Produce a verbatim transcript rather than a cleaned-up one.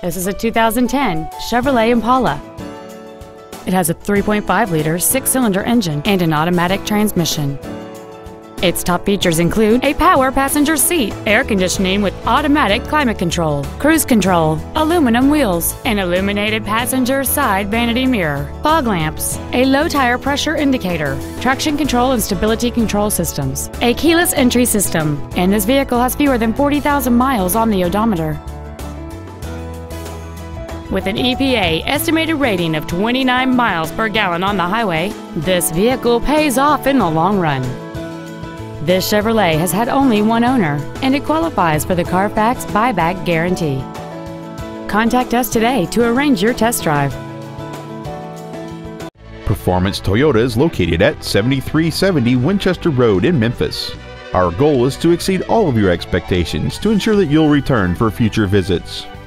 This is a two thousand ten Chevrolet Impala. It has a three point five liter six-cylinder engine and an automatic transmission. Its top features include a power passenger seat, air conditioning with automatic climate control, cruise control, aluminum wheels, an illuminated passenger side vanity mirror, fog lamps, a low tire pressure indicator, traction control and stability control systems, a keyless entry system, and this vehicle has fewer than forty thousand miles on the odometer. With an E P A estimated rating of twenty-nine miles per gallon on the highway, this vehicle pays off in the long run. This Chevrolet has had only one owner, and it qualifies for the Carfax buyback guarantee. Contact us today to arrange your test drive. Performance Toyota is located at seventy-three seventy Winchester Road in Memphis. Our goal is to exceed all of your expectations to ensure that you'll return for future visits.